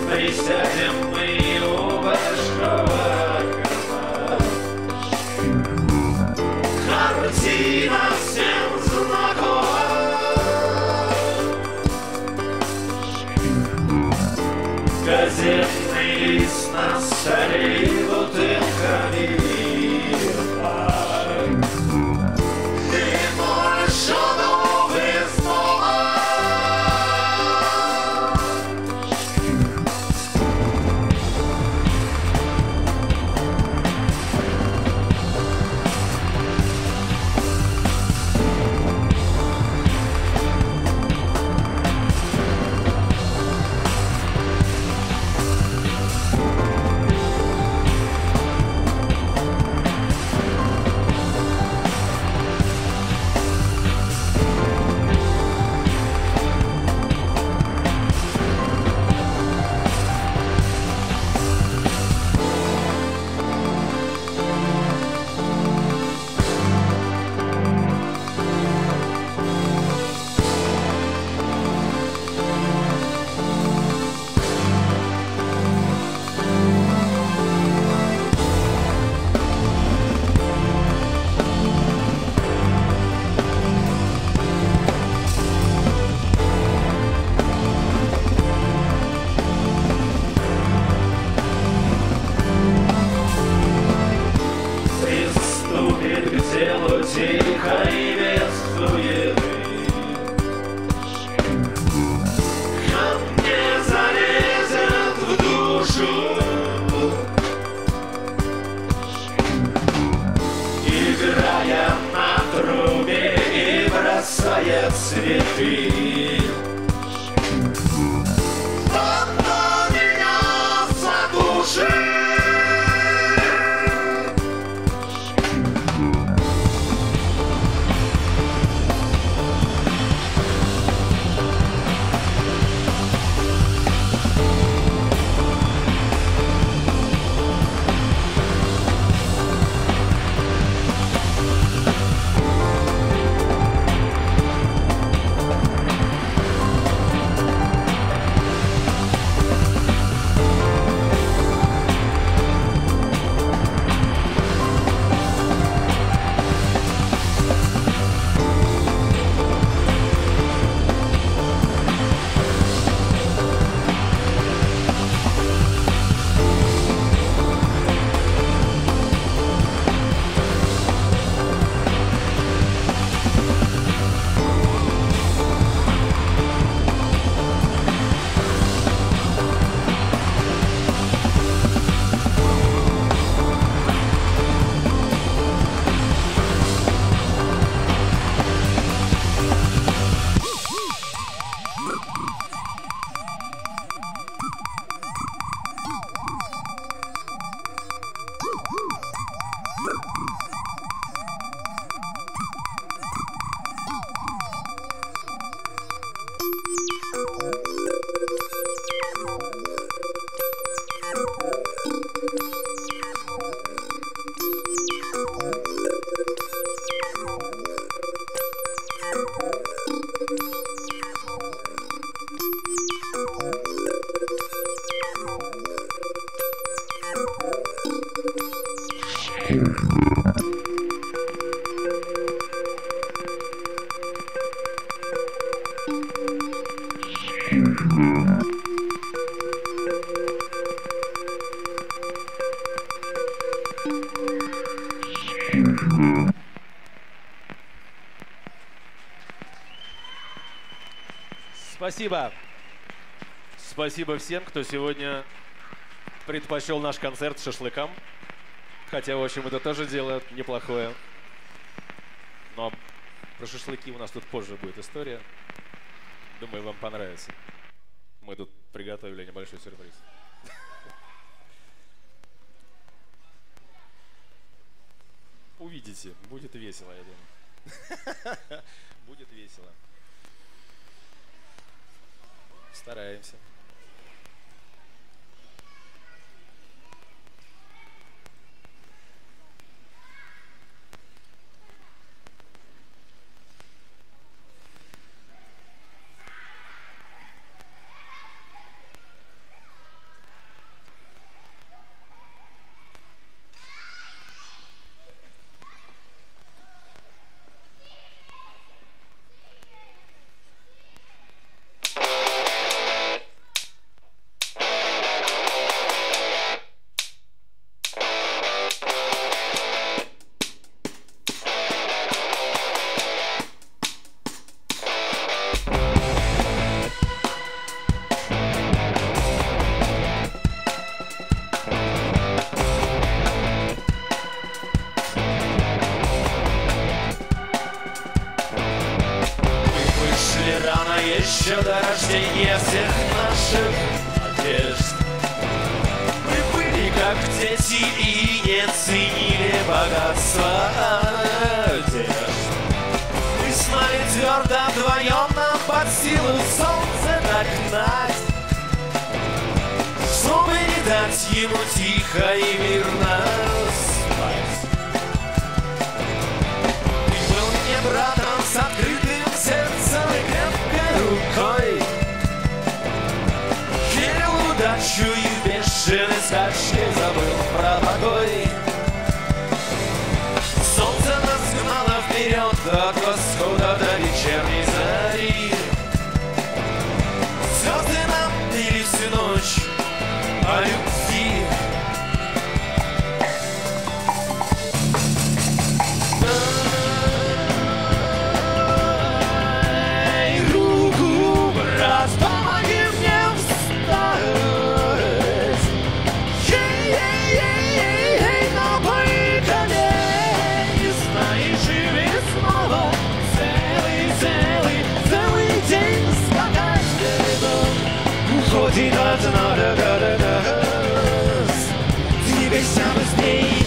Присядем мы у большого окна. Картина всем знакома. Газетный лист на столе и бутылка вина. Ты мой шанов из дома. Тихо и без суеты. Ко мне залезет в душу, играя на трубе и бросая цветы. Она меня задушит. Спасибо. Спасибо всем, кто сегодня предпочел наш концерт шашлыкам. Хотя, в общем, это тоже дело неплохое. Но про шашлыки у нас тут позже будет история. Думаю, вам понравится. Мы тут приготовили небольшой сюрприз. Увидите, будет весело, я думаю. Будет весело. Стараемся. почтение всех наших надежд. Мы были как дети и не ценили богатства одежд. Мы с нами твердо вдвоем, нам под силу солнце догнать, чтобы не дать ему тихо и мирно спать. Ты был мне братом с открытым сердцем и крепкой рукой, верил в удачу и в бешеной скачке забыл про покой. Солнце нас гнало вперед от восхода до вечерней зари. Звезды нам пели всю ночь о любви. Дай руку, брат, помоги мне встать. Ей-ей-ей-ей, напой колени, знай, живи снова. Целый день скакать вперед. Уходит от нас, двигайся быстрей.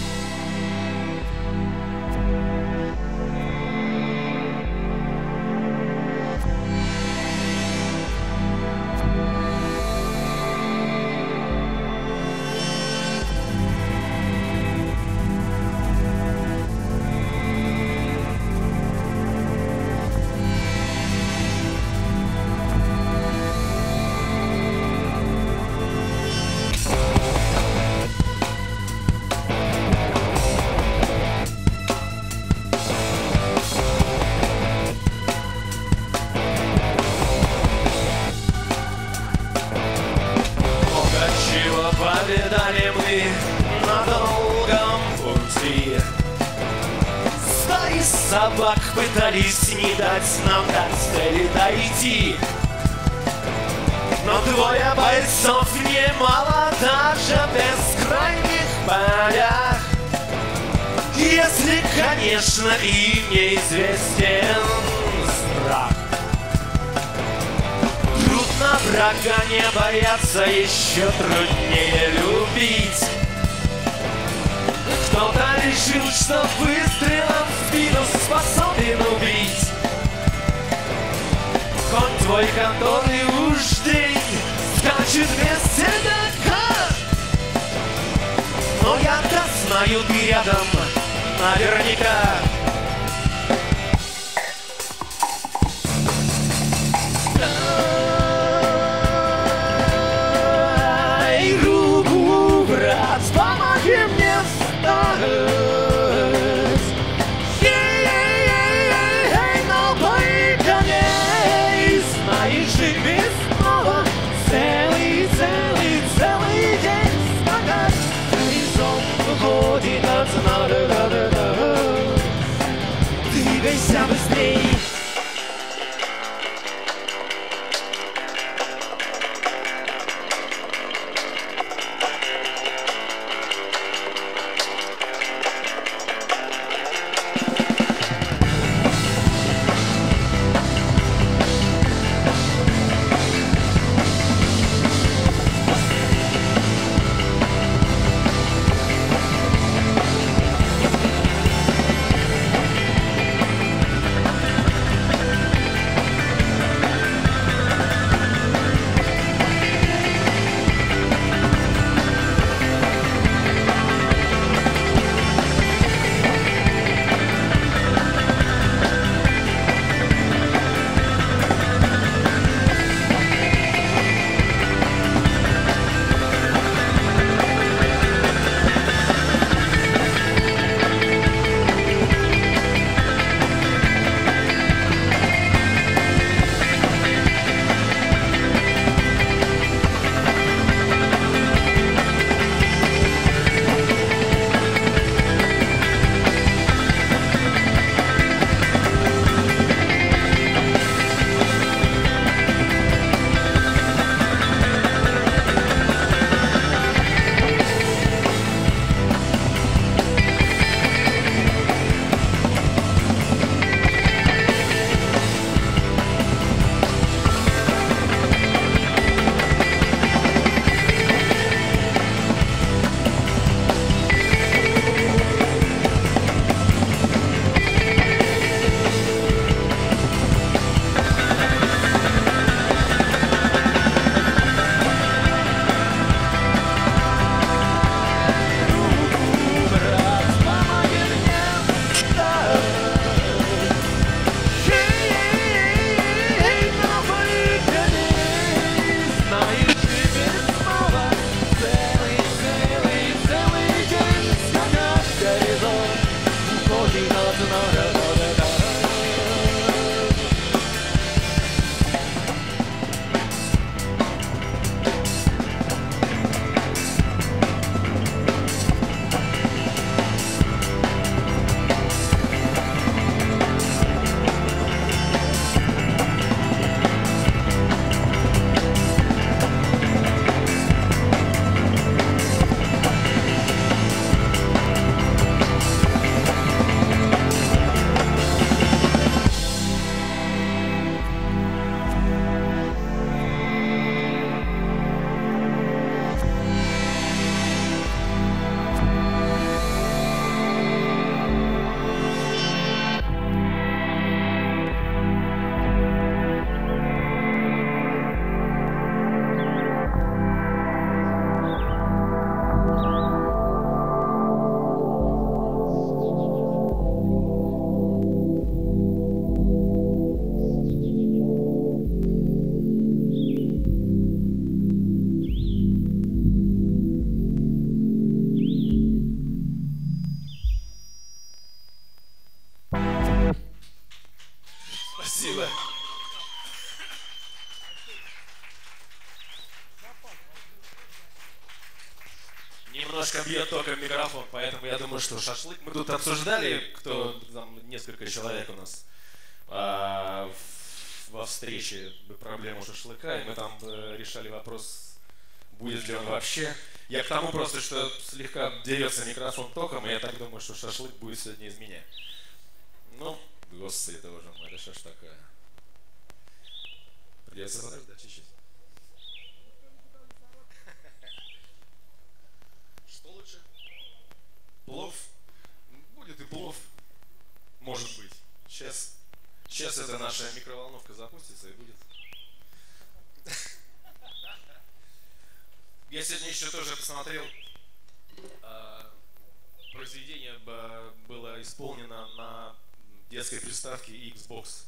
Повидали мы на долгом пути. Стаи собак пытались не дать нам до цели дойти. Но двое бойцов немало даже в бескрайних полях, если, конечно, им неизвестен страх. Трудно врага не бояться, еще труднее любить. Кто-то решил, что выстрелом в спину способен убить. Конь твой, который уж день скачет без седока, но я-то знаю, ты рядом наверняка. Помоги мне встать. Ей-ей-ей-ей, напой коней, знай, живи снова. Целый день скакать. Горизонт выходит от немножко бьет током микрофон, поэтому я думаю, что шашлык. Мы тут обсуждали, кто там несколько человек у нас во встрече проблему шашлыка, и мы там решали вопрос, будет ли он вообще. Я к тому просто, что слегка дерется микрофон током, и я так думаю, что шашлык будет сегодня из меня. Ну, господи, это уже, это что ж такое. Придется подождать чуть-чуть. Что лучше? Плов? Будет и плов. Может быть. Сейчас эта наша микроволновка запустится и будет. Я сегодня еще тоже посмотрел. Произведение было исполнено на детской приставке Xbox.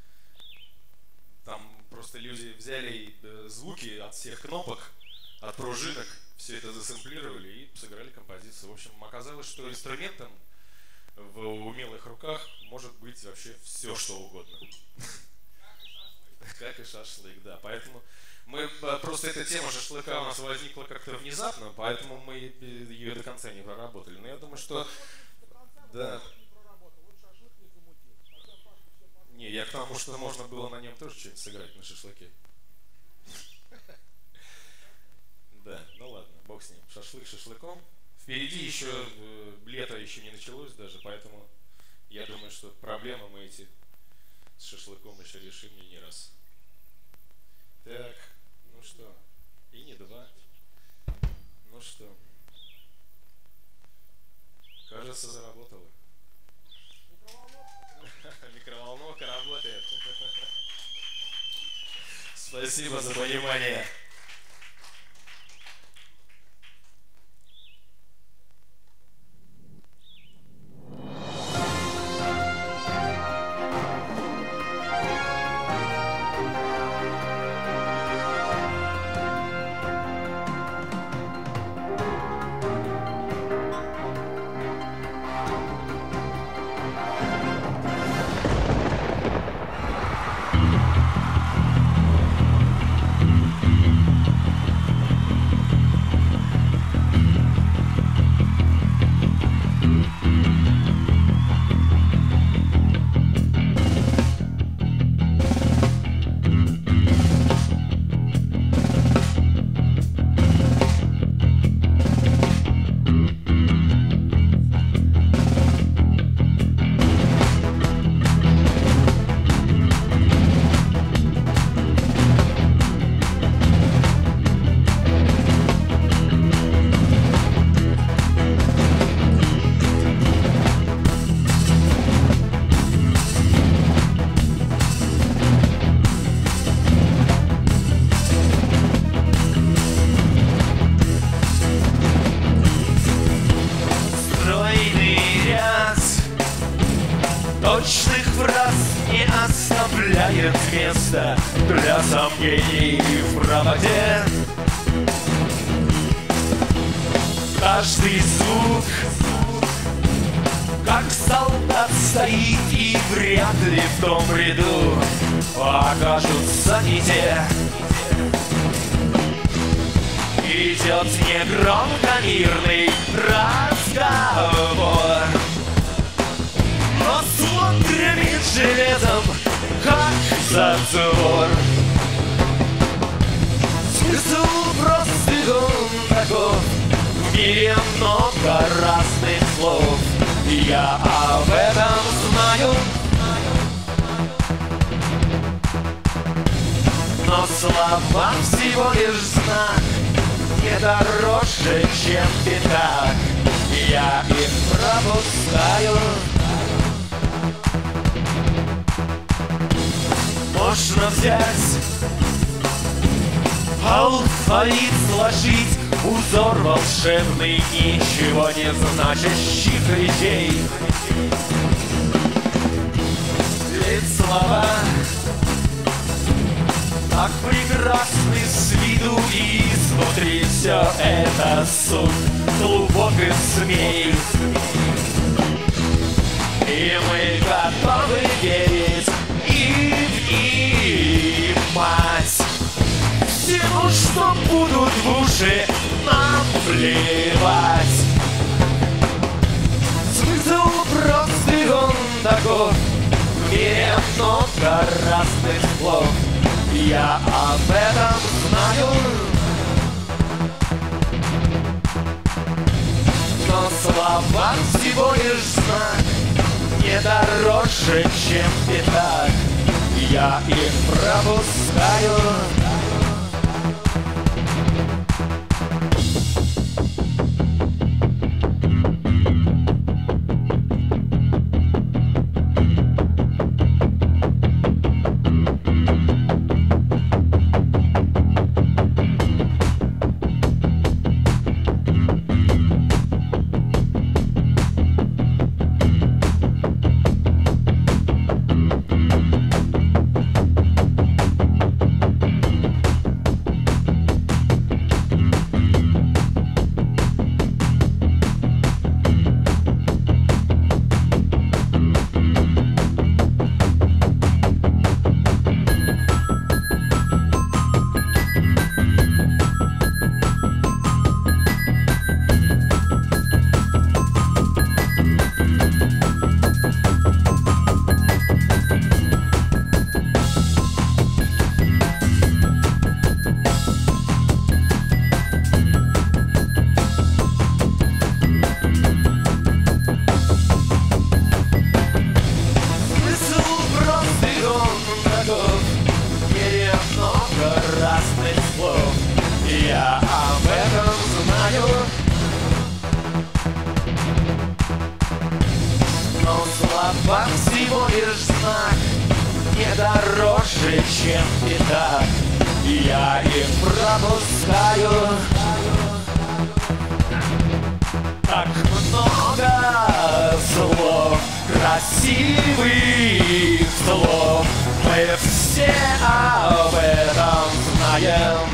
Там просто люди взяли звуки от всех кнопок, от пружинок, все это засэмплировали и сыграли композицию. В общем, оказалось, что инструментом в умелых руках может быть вообще все, что угодно. Как и шашлык, да. Поэтому мы просто эта тема шашлыка у нас возникла как-то внезапно, поэтому мы ее до конца не проработали. Но я думаю, что да. Не, я к тому, что можно было на нем тоже что-нибудь сыграть на шашлыке. Да, ну ладно, бог с ним. Шашлык шашлыком. Впереди еще лето еще не началось даже, поэтому я думаю, что проблемы мы эти с шашлыком еще решим не раз. Так, ну что, и не два. Ну что, кажется, заработало. Микроволновка работает. Спасибо за понимание. Точных фраз не оставляет места для сомнений в правоте. Каждый звук, как солдат, стоит, и вряд ли в том ряду окажутся не те. Идет негромко мирный разговор, но звук гремит железом, как затвор. Смысл прост и он таков: в мире много разных слов. Я об этом знаю, но слова всего лишь знак, не дороже, чем пятак. Я их пропускаю. Можно взять алфавит, сложить узор волшебный ничего не значащих речей. Ведь слова так прекрасны с виду, и изнутри все это суть глубоких змей. И мы готовы верить и внимать всему, что будут в уши, нам плевать. таков. В мире много разных слов, я об этом знаю. Но слова всего лишь знак, не дороже, чем пятак. Я их пропускаю. Всего лишь знак, не дороже, чем пятак. Я их пропускаю. Так много слов, красивых слов, мы все об этом знаем.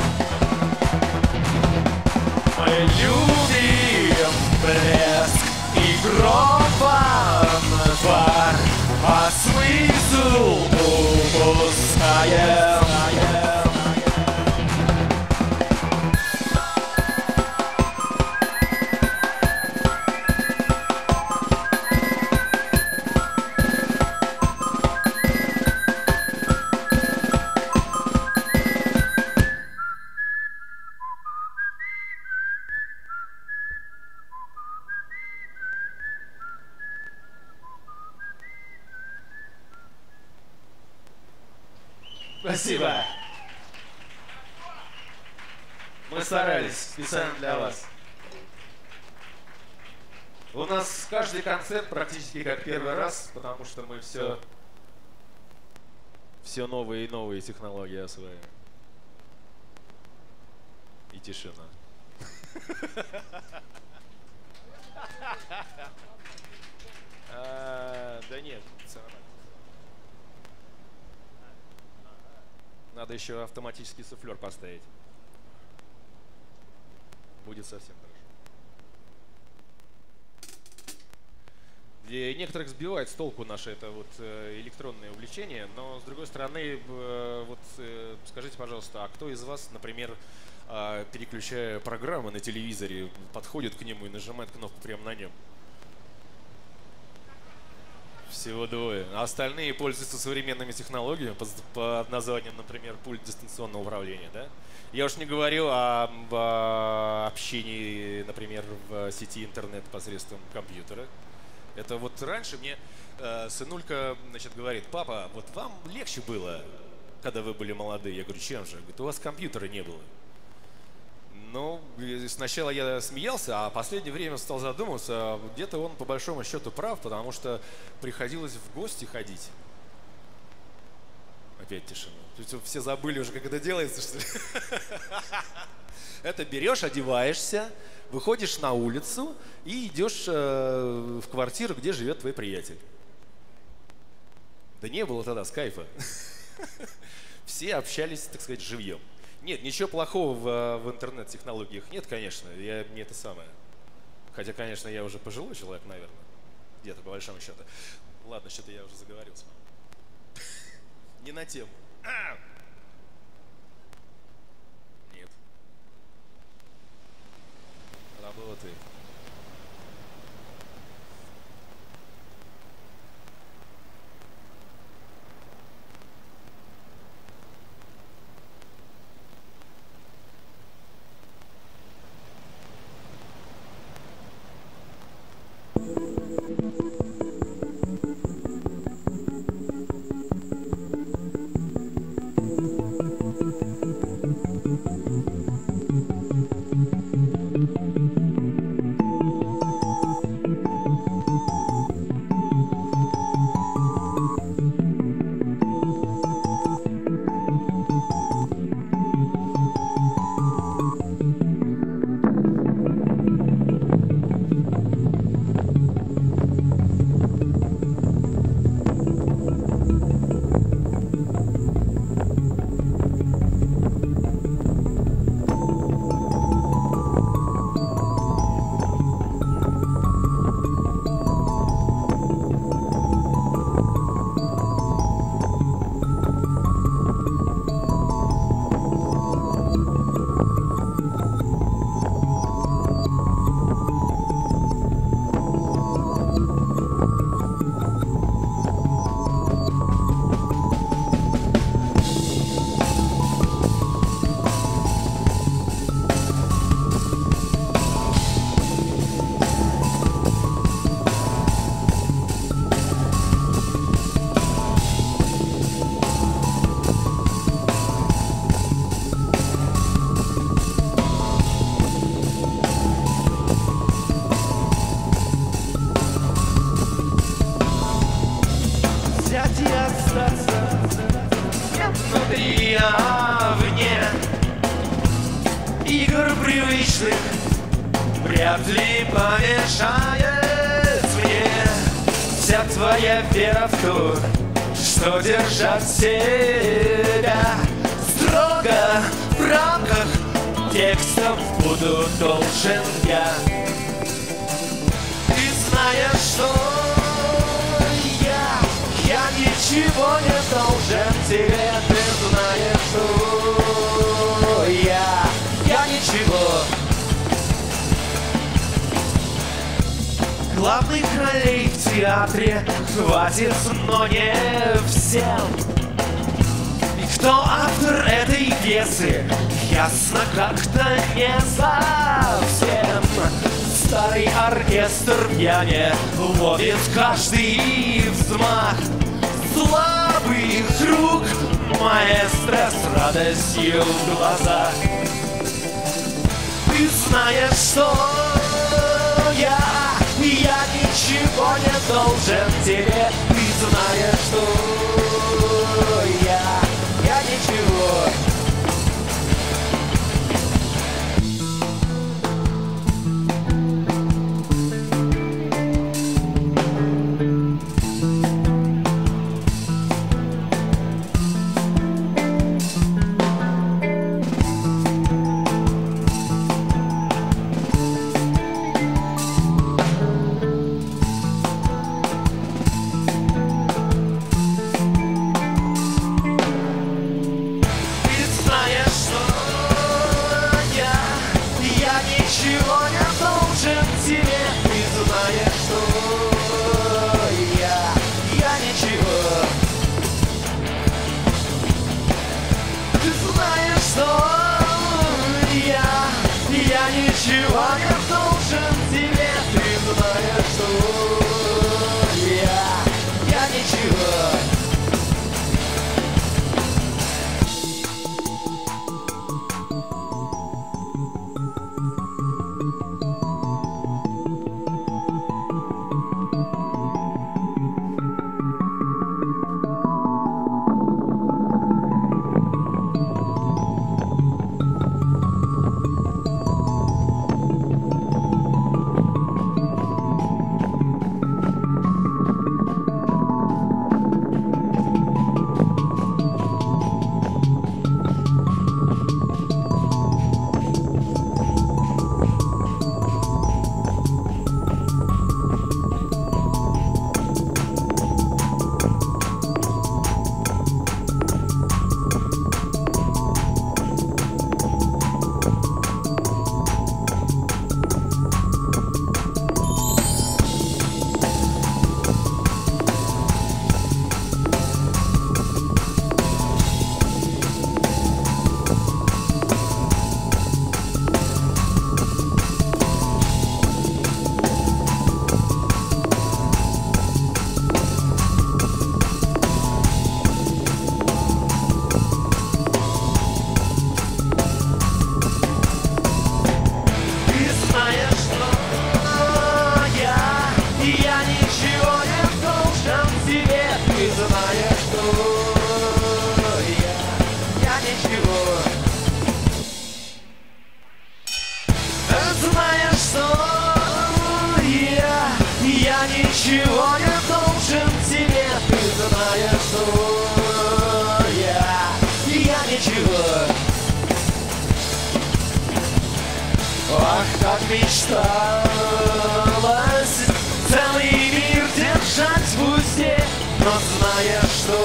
Мы любим блеск и гром-фанфар, а смысл упускаем. Спасибо. Мы старались специально для вас. У нас каждый концерт практически как первый раз, потому что мы все новые и новые технологии осваиваем. И тишина. Да нет, все нормально. Надо еще автоматический суфлер поставить. Будет совсем хорошо. И некоторых сбивает с толку наше это вот электронное увлечение, но с другой стороны, вот скажите, пожалуйста, а кто из вас, например, переключая программы на телевизоре, подходит к нему и нажимает кнопку прямо на нем? Всего двое. А остальные пользуются современными технологиями под названием, например, пульт дистанционного управления, да? Я уж не говорю об общении, например, в сети интернет посредством компьютера. Это вот раньше мне сынулька, значит, говорит: папа, вот вам легче было, когда вы были молодые. Я говорю: чем же? Говорит: у вас компьютера не было. Ну, сначала я смеялся, а в последнее время стал задумываться, где-то он по большому счету прав, потому что приходилось в гости ходить. Опять тишина. Все забыли уже, как это делается, что ли? Это берешь, одеваешься, выходишь на улицу и идешь в квартиру, где живет твой приятель. Да не было тогда скайпа. Все общались, так сказать, живьем. Нет, ничего плохого в интернет-технологиях нет, конечно. Мне это самое. Хотя, конечно, я уже пожилой человек, наверное. Где-то, по большому счету. Ладно, что-то я уже заговорился. Не на тему. Нет. Работает. мир привычных вряд ли помешает мне. Вся твоя вера в то, что держать себя строго в рамках текстов буду должен я. Ты знаешь, что я ничего не должен тебе. Ты знаешь, что я ничего. Главных ролей в театре хватит, но не всем. И кто автор этой пьесы, ясно как-то не совсем. Старый оркестр пьяне ловит каждый взмах слабых рук маэстро с радостью в глазах. Ты знаешь, что я ничего не должен тебе. Ты знаешь, что я ничего. Ничего не должен тебе, ты знаешь, что я ничего. Ничего не должен тебе, ты знаешь, что я ничего. Ах, как мечталось целый мир держать в узде, но знаешь, что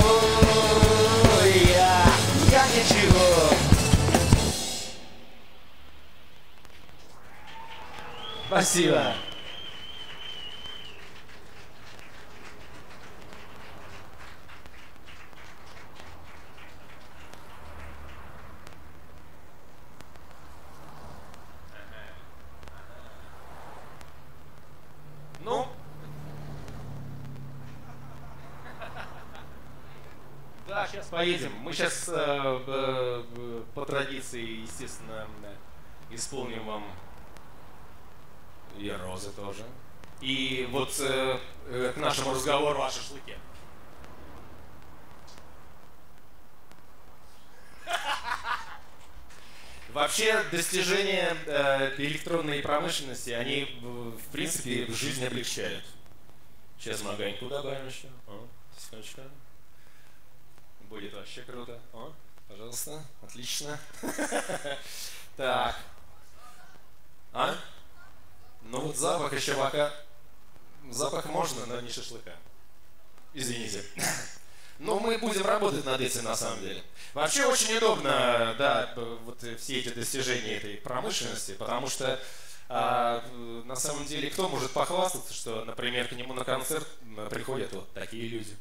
я ничего. Спасибо. Ну, да, сейчас поедем. Мы сейчас по традиции, естественно, исполним вам и розы тоже. И вот к нашему разговору о шашлыке. Вообще достижения электронной промышленности, они в принципе жизнь облегчают. Сейчас мы огоньку добавим еще. О, секундочку. Будет вообще круто. О, пожалуйста, отлично. Так. А? Ну вот запах еще пока... Запах можно, но не шашлыка. Извините. Но мы будем работать над этим на самом деле. Вообще очень удобно, да, вот все эти достижения этой промышленности, потому что на самом деле кто может похвастаться, что, например, к нему на концерт приходят вот такие люди.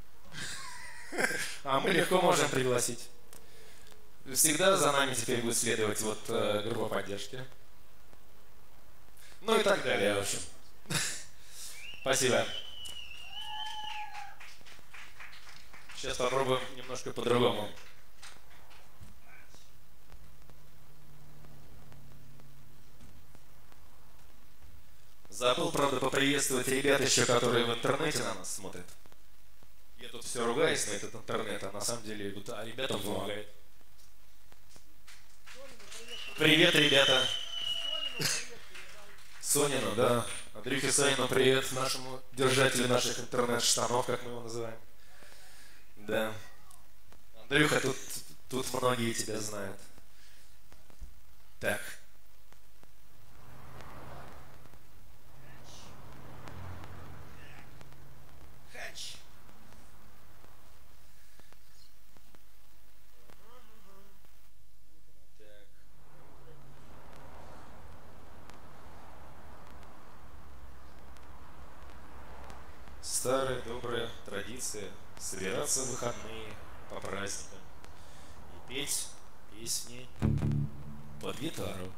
А мы легко можем пригласить. Всегда за нами теперь будет следовать вот группа поддержки. Ну и так далее, в общем. Спасибо. Сейчас попробуем немножко по-другому. Забыл, правда, поприветствовать ребят еще, которые в интернете на нас смотрят. Я тут все ругаюсь на этот интернет, а на самом деле вот, ребятам помогает. Привет, ребята. Сонину, да. Андрюхе Сонину привет, нашему держателю наших интернет-штанов, как мы его называем. Да. Андрюха, тут многие тебя знают. Так. Старая добрая традиция собираться в выходные по праздникам и петь песни под гитару.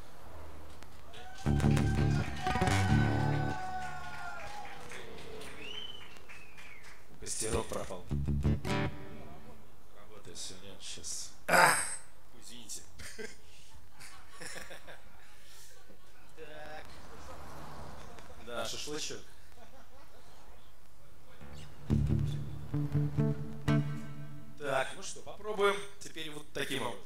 Костерок пропал. Работает все, нет, сейчас. Извините. Так. Да, шашлычок. Так, ну что, попробуем теперь вот таким образом.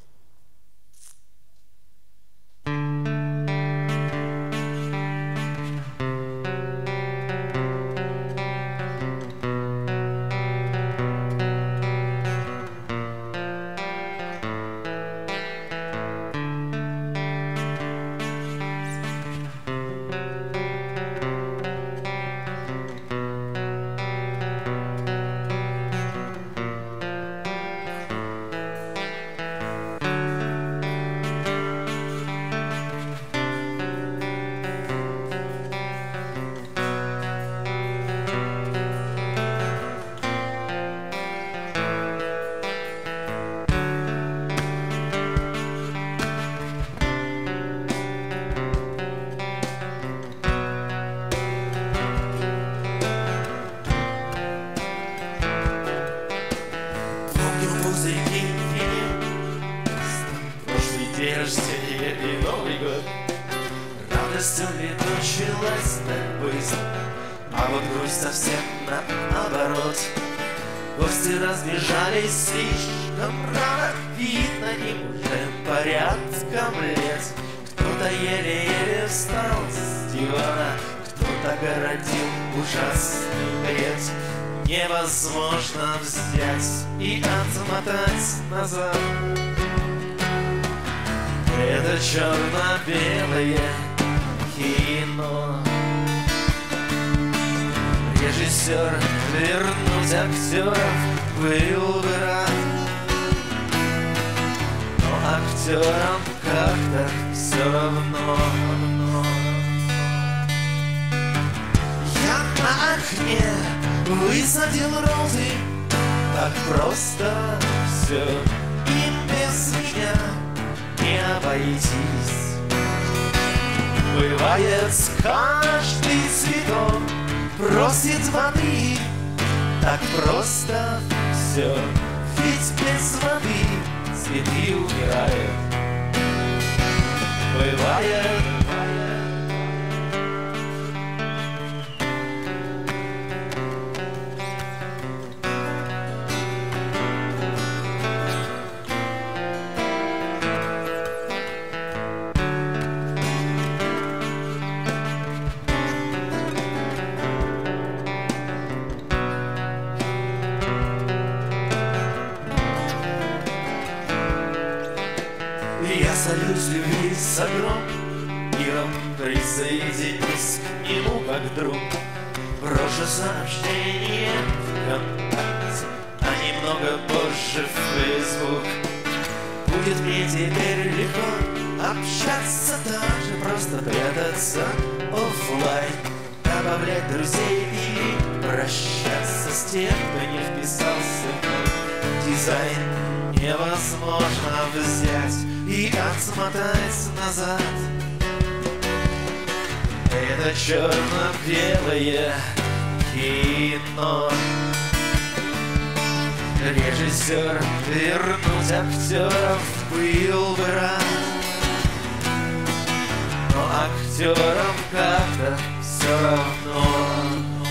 Разбежались слишком рано, видно им уже порядком лет. Кто-то еле-еле встал с дивана, кто-то городил ужасный бред. Невозможно взять и отмотать назад. Это черно-белое кино. Режиссер вернуть актеров был бы рад, но актерам как-то все равно. Я на окне высадил розы, так просто все, и без меня не обойтись. Бывает, каждый цветок просит воды, так просто все, ведь без воды цветы умирают. Бывает. миром присоединись к нему как друг. Брошу сообщение ВКонтакте, а немного позже в Facebook. Будет мне теперь легко общаться даже, просто прятаться оффлайн, добавлять друзей или прощаться с тем, кто не вписался в дизайн. Невозможно взять и отмотать назад. Это черно-белое кино. Режиссер вернуть актеров был бы рад, но актерам как-то все равно.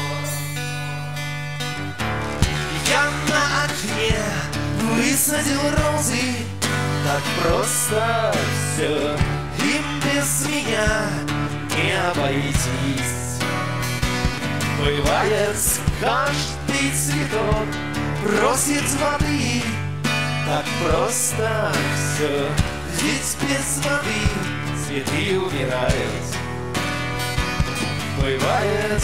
Я на окне высадил розы, так просто все, им без меня не обойтись. Бывает, каждый цветок просит воды, так просто все, ведь без воды цветы умирают. Бывает.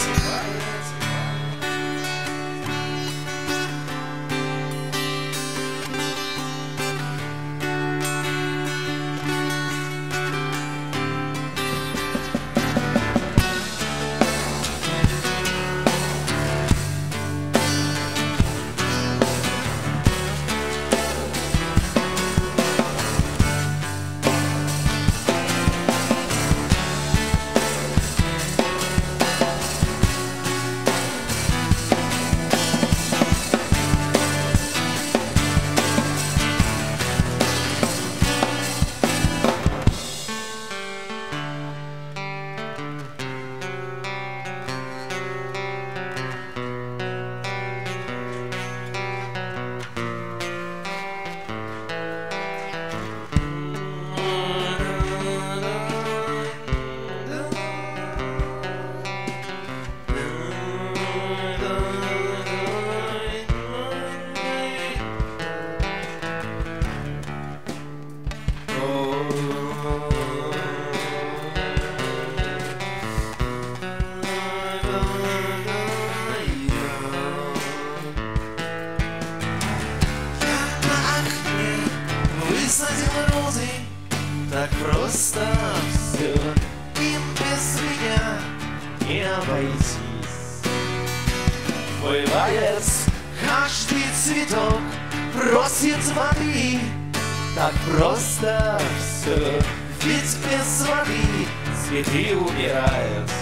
Так просто все, им без меня не обойтись. Бывает, каждый цветок просит воды, так просто все, ведь без воды цветы умирают.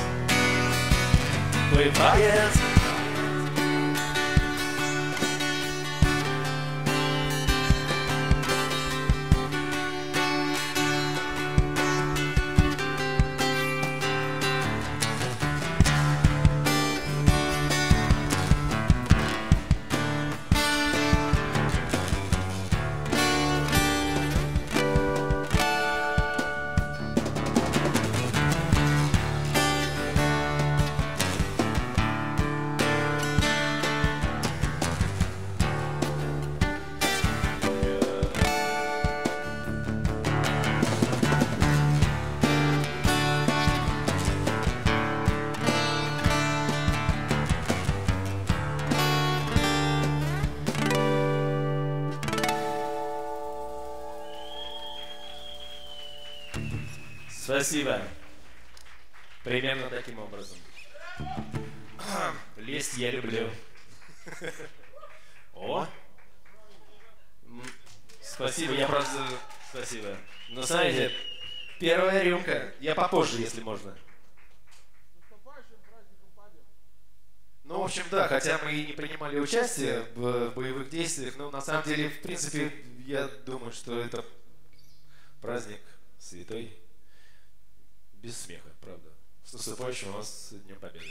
Бывает. Спасибо. Примерно таким образом. Лезть я люблю. О! Спасибо, я просто... Спасибо. Но знаете, первая рюмка. Я попозже, если можно. Ну, в общем, да, хотя мы и не принимали участие в боевых действиях, но на самом деле, в принципе, я думаю, что это праздник святой. Без смеха, правда. С наступающим у нас Днем Победы.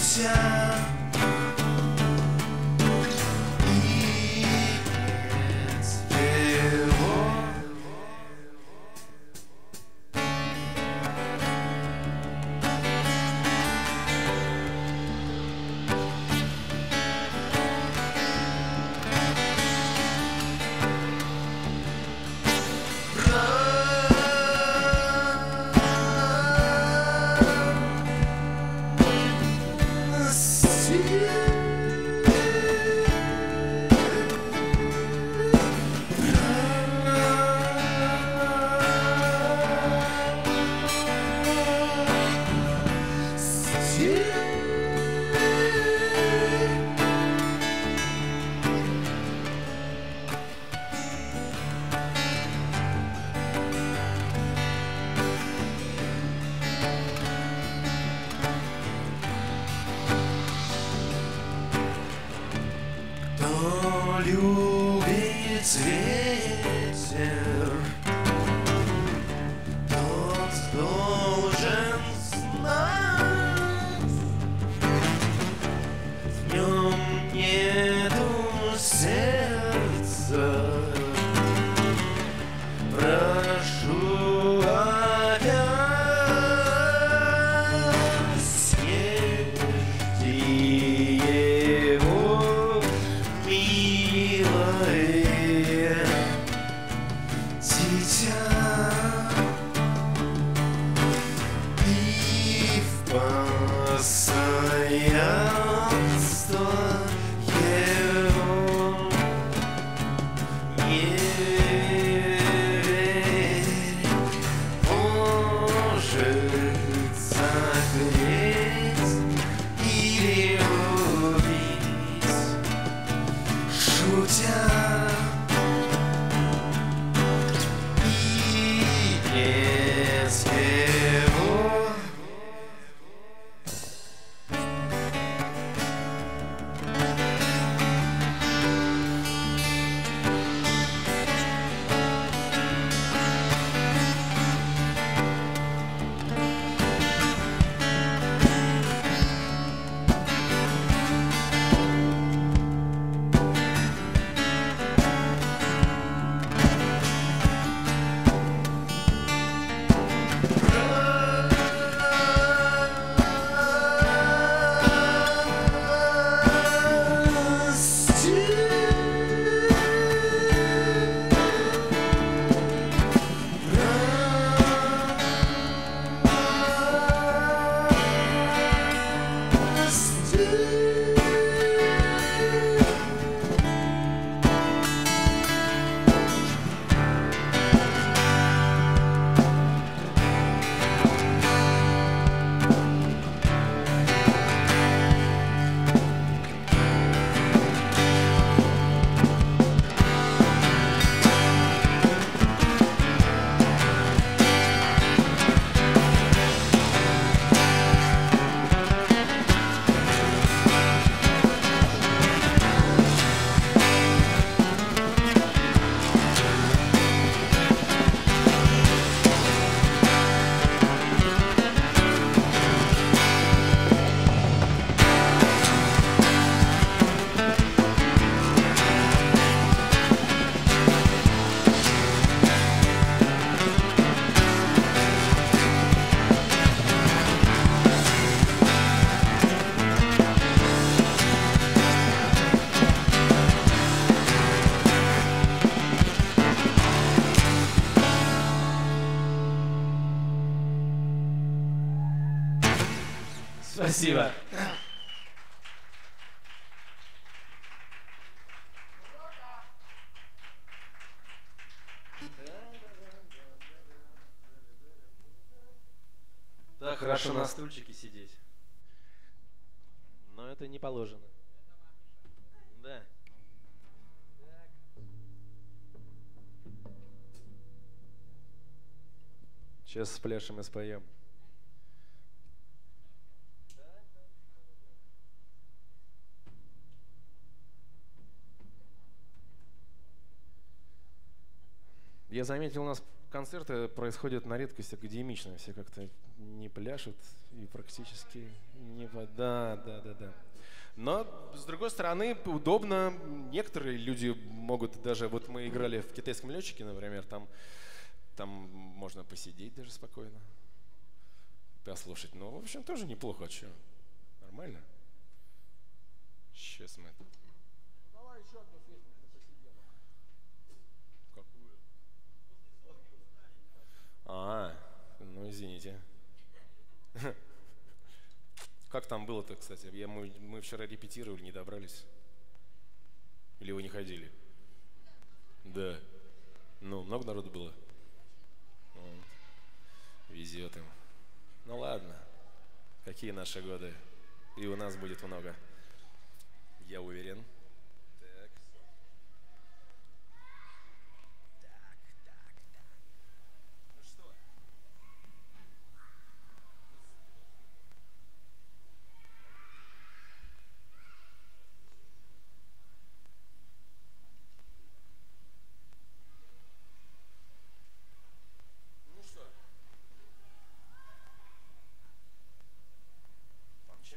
шутя. И нет его. Кто любит ветер, тот должен знать, в нем нету сердца. Прошу опять съешьте его, милое дитя, и в постоянство его не верь, может согреть или убить, шутя. И нет его. Спасибо. Так хорошо на стульчике сидеть. Но это не положено. Да. Сейчас спляшем и споем. Я заметил, у нас концерты происходят на редкость академично. Все как-то не пляшут и практически не... Да. Но, с другой стороны, удобно. Некоторые люди могут даже... Вот мы играли в «Китайском летчике», например, там можно посидеть даже спокойно, послушать. Ну, в общем, тоже неплохо. А что? Нормально? Сейчас мы... Давай еще одну песню для посиделок. Какую? Ну извините. Как там было-то, кстати? Мы вчера репетировали, не добрались. Или вы не ходили? Да. Ну, много народу было? Везет им. Ну ладно. Какие наши годы? И у нас будет много. Я уверен. Так. Ну что? Ну что? Помчим?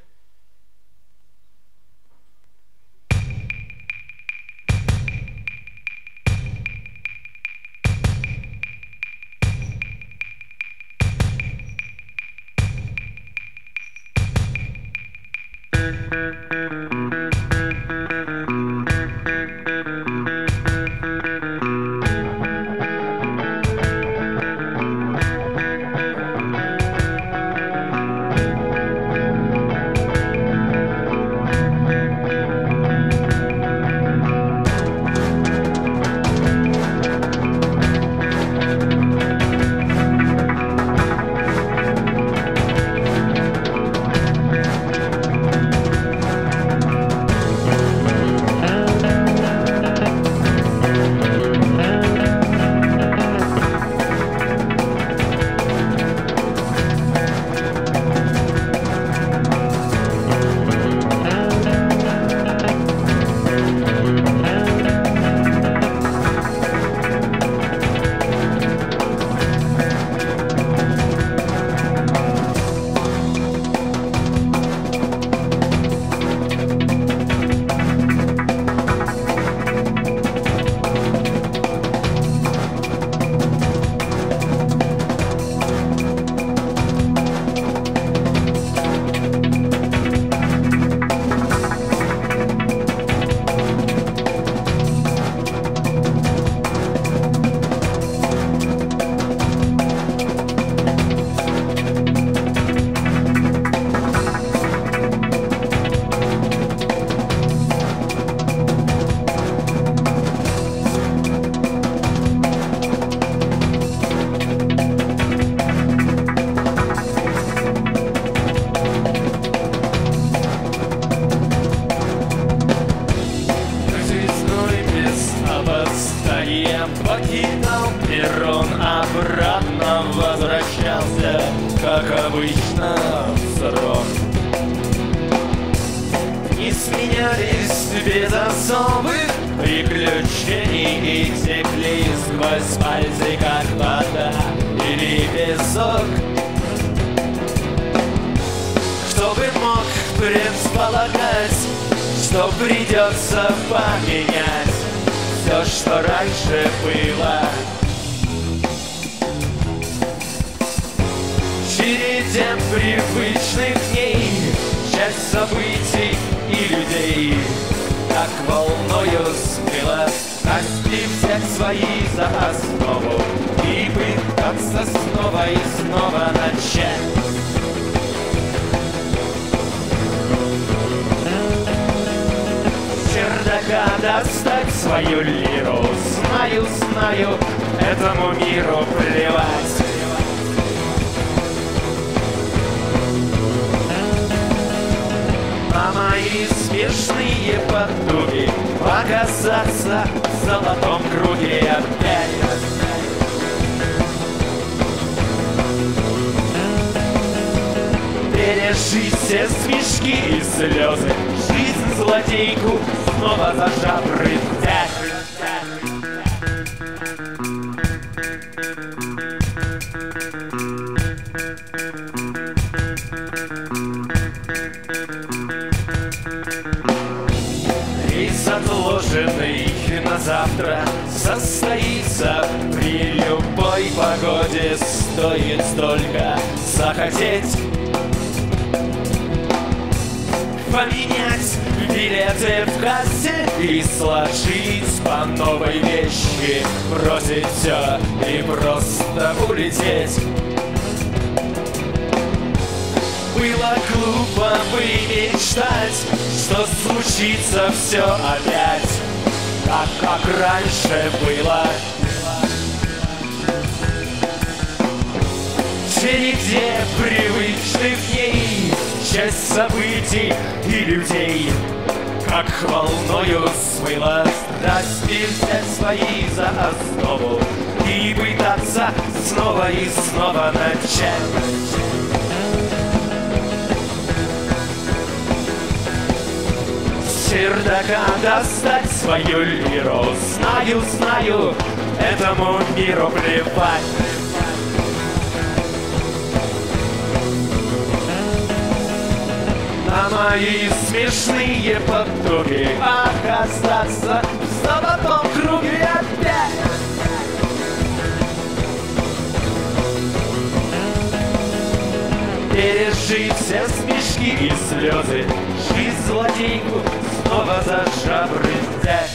Покидал перрон, обратно возвращался, как обычно, в срок. Не сменялись без особых приключений и текли сквозь пальцы, как вода или песок. Кто бы мог предполагать, что придется поменять все, что раньше было. В череде привычных дней часть событий и людей как волною смело, расти взять свои за основу и пытаться снова и снова начать. Чердака достать свою лиру. Знаю, этому миру плевать. А мои смешные потуги оказаться в золотом круге опять. Пережить все смешки и слезы, жизнь злодейку снова за жабры тянет. суженый на завтра состоится. При любой погоде стоит столько захотеть поменять билеты в кассе и сложить по новой вещи, бросить все и просто улететь. Было глупо бы мечтать, что случится все опять, так как раньше было. В череде привычных дней часть событий и людей как волною смыло. Страсти взять свои за основу и пытаться снова и снова начать. С чердака достать свою лиру. Знаю, знаю, этому миру плевать. На мои смешные потуги оказаться в золотом круге опять. Пережить все смешки и слезы, жизнь злодейку снова за жабры взять.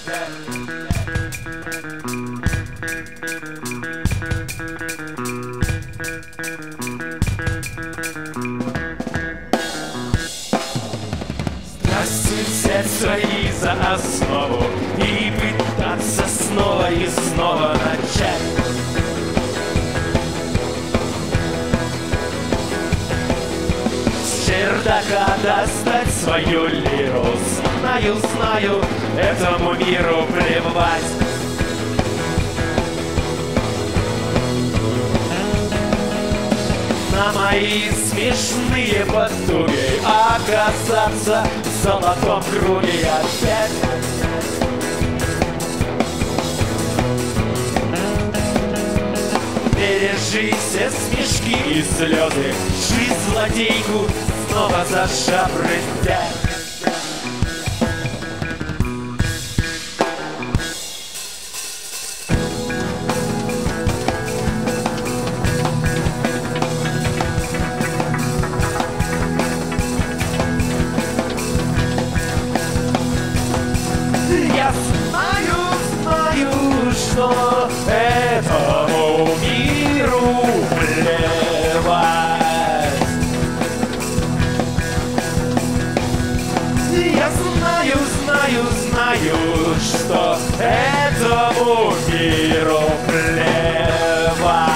Взять свои за основу и пытаться снова и снова начать. С чердака достать свою лиру. Знаю, знаю, этому миру плевать. На мои смешные потуги оказаться в золотом круге опять. Пережить все смешки и слезы, жизнь злодейку снова за жабры взять. Что этому миру плевать. Я знаю, знаю, знаю, что этому миру плевать.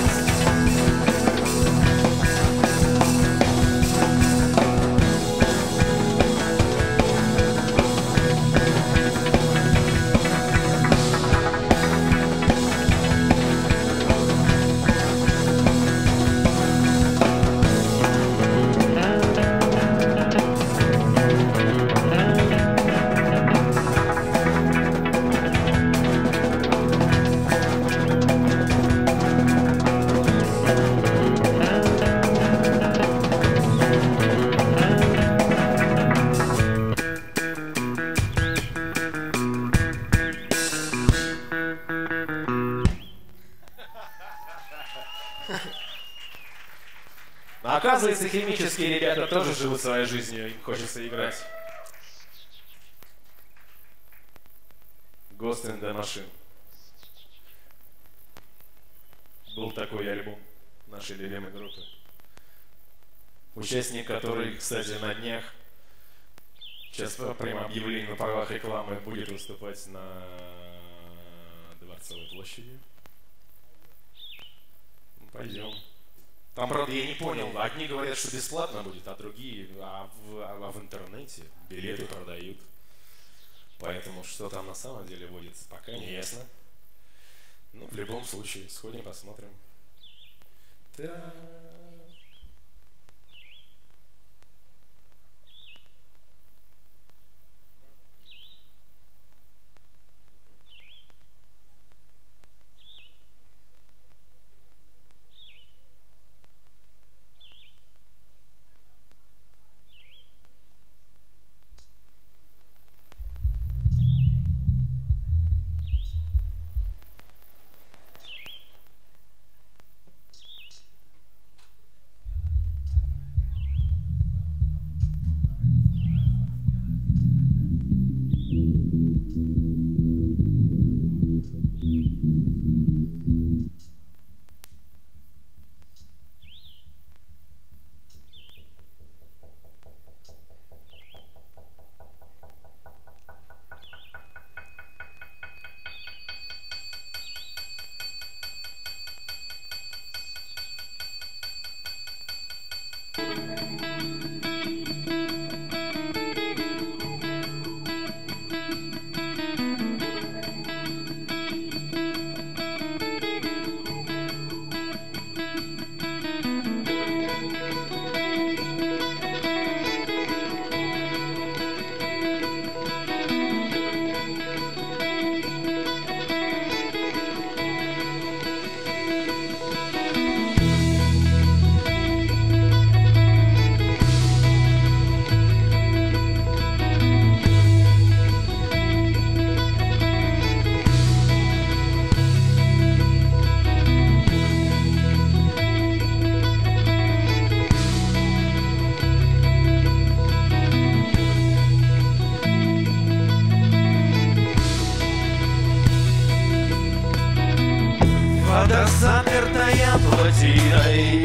Но оказывается, химические ребята тоже живут своей жизнью, им хочется играть. Ghost in the Machine. Был такой альбом нашей любимой группы. Участник, который, кстати, на днях, сейчас прямо объявление на правах рекламы, будет выступать на Дворцовой площади. Ну, пойдем. Там, правда, я не понял. Одни говорят, что бесплатно будет, а другие в интернете билеты продают. Поэтому что там на самом деле будет, пока не ясно. Ну, в любом случае, сходим, посмотрим. Да.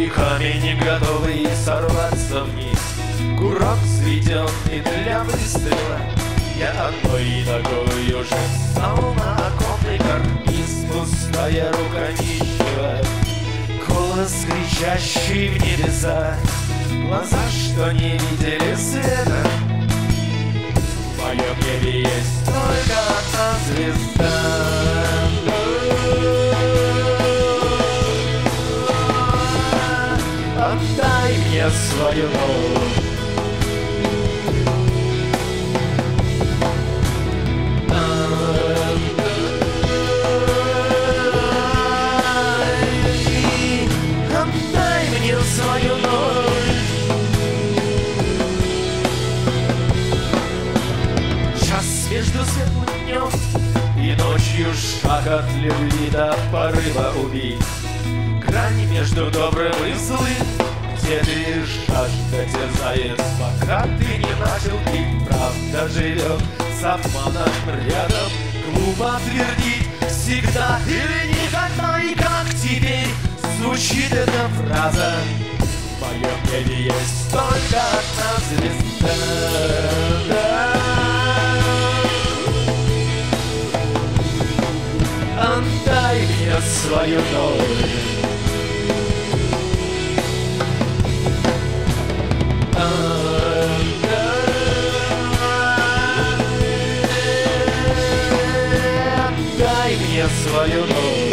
И камень, готовый сорваться вниз. Курок сведенный для выстрела. Я одной ногой уже стал на оконный карниз. Пустая рука нищего, голос, кричащий в небеса, глаза, что не видели света. В моем небе есть только одна звезда. Отдай мне свою ногу. Отдай мне свою ночь. Час между светлым днем и ночью, шаг от любви до порыва убить. Грань между добрым и злым, где ты жажда терзает, пока ты не начал пить. Правда живет с обманом рядом, глупо твердить всегда или никогда. И как теперь звучит эта фраза: в моем небе есть только одна звезда. Отдай мне свою ночь. Отдай мне свою ночь.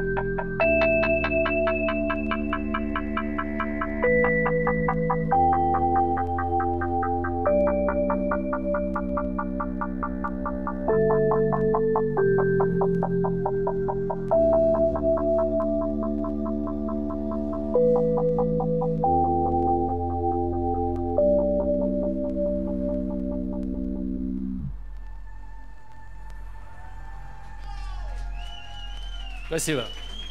Спасибо.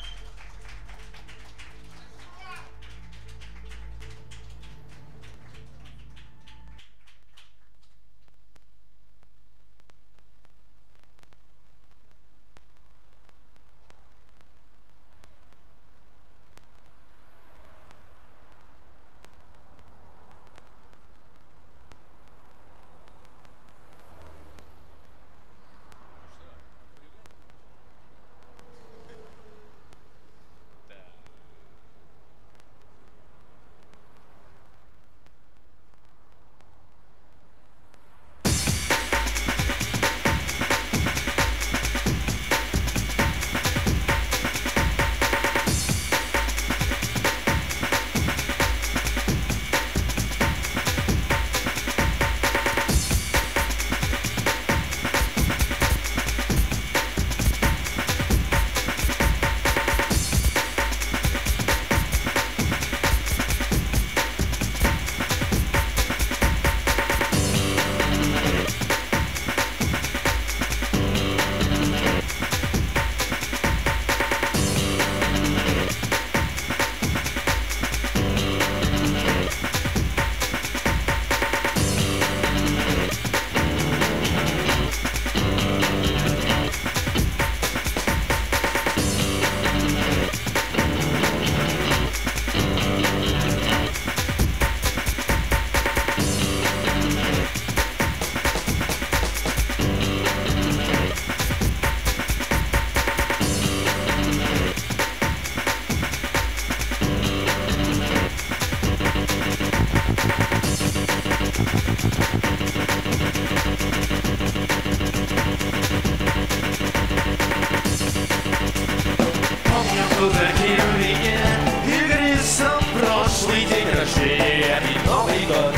Прошлый день рождения и Новый год.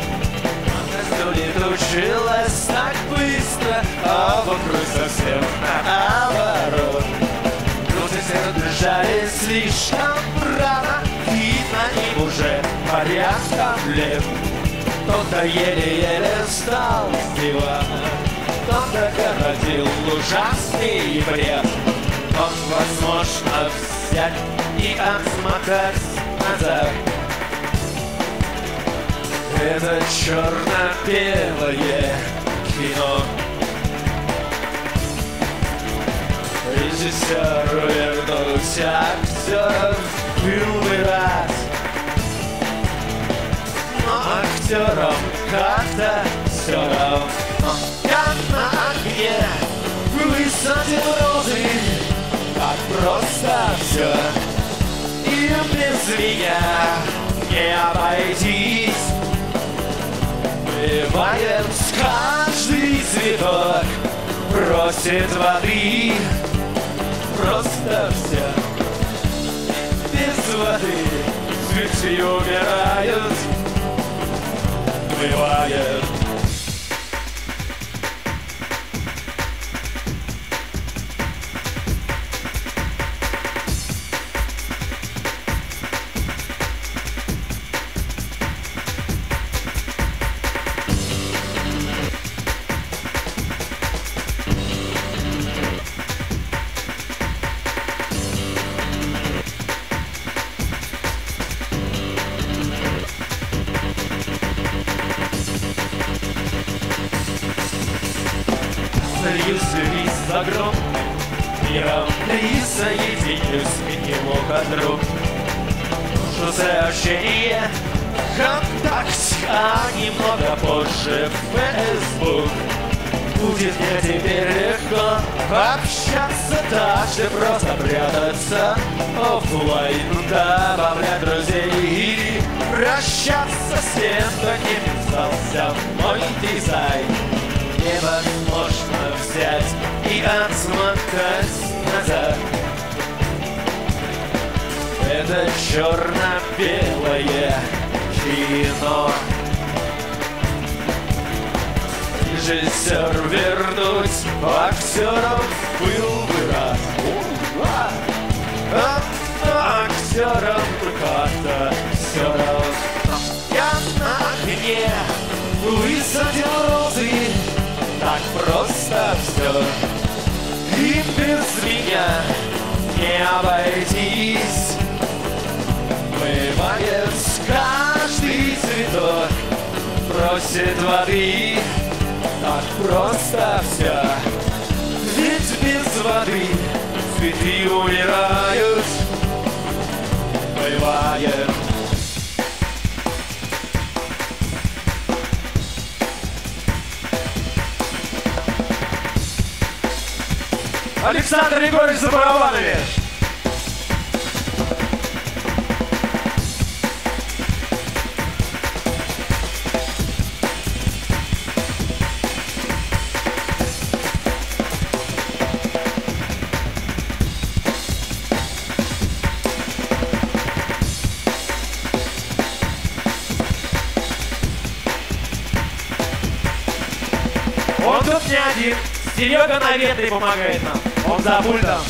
Она улетучилась так быстро, а вокруг совсем наоборот. Руки держались слишком рано, и на ним уже порядком лет. Кто-то еле-еле встал с дивана, кто-то городил ужасный бред. Он, возможно, взять и отмотать назад. Это черно-белое кино. Режиссер вернулся актером в первый раз. Но актерам как-то все равно. Я на огне высадил розы, как просто все. И без меня не обойтись. Бывает, каждый цветок просит воды. Просто все без воды цветы умирают. Бывает. Союзуюсь с огромным миром и соединюсь к нему подруг. Душу сообщение ВКонтакте, а немного позже в Facebook. Будет мне теперь легко общаться, даже просто прятаться оффлайн, добавлять друзей и прощаться с тем, кто не вписался в мой дизайн. Невозможно взять и отмотать назад. Это черно-белое кино. Режиссер вернуть актеров был бы рад. Но актерам как-то все равно. Я на огне высадил розы, так просто все. И без меня не обойтись. Бывает, каждый цветок просит воды, так просто все. Ведь без воды цветы умирают. Бывает. Александр Егорович за барабанами. Он тут не один. Серега, наверное, помогает нам. Он за пультом.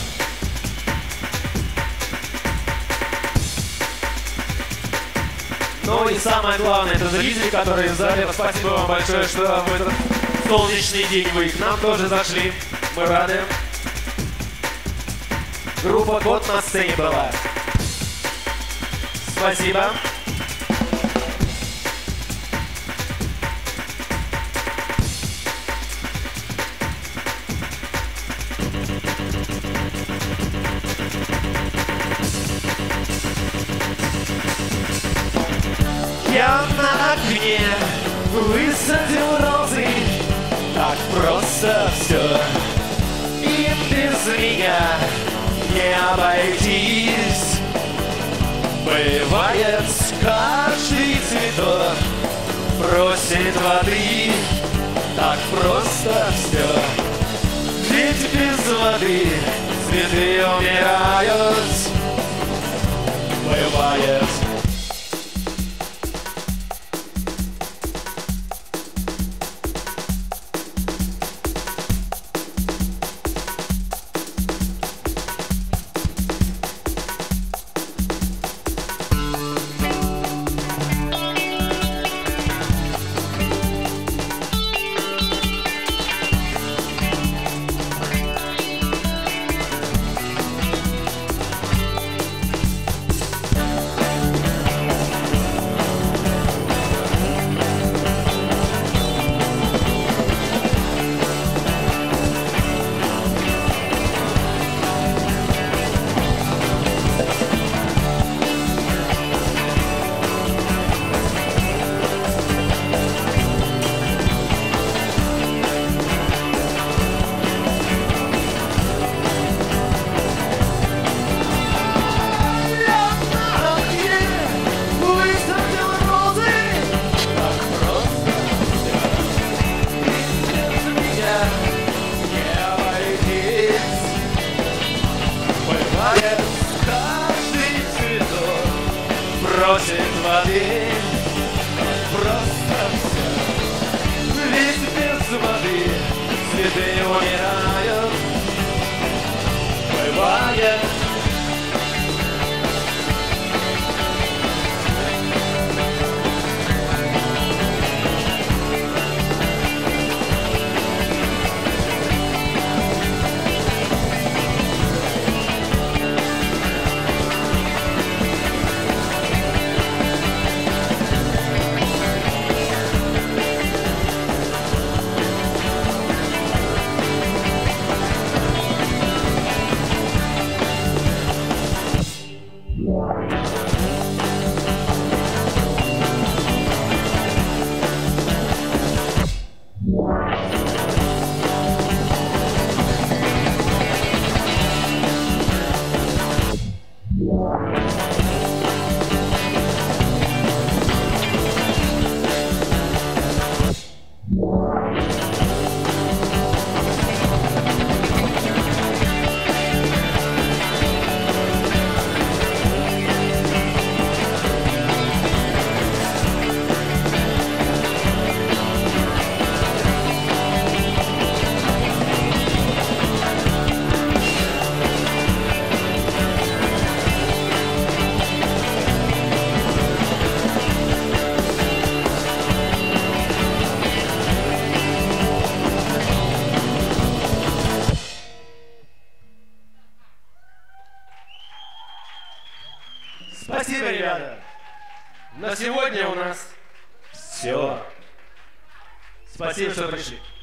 Ну и самое главное, это зрители, которые в зале. Спасибо вам большое, что в этот солнечный день вы к нам тоже зашли. Мы рады. Группа «Кот» на сцене была. Спасибо. Я на окне высадил розы, так просто все. И без меня не обойтись. Бывает, каждый цветок просит воды, так просто все. Ведь без воды цветы умирают. Бывает. Просит воды, просто все. Ведь без воды цветы умирают. Бывает. Спасибо, ребята. На сегодня у нас все. Спасибо, что пришли.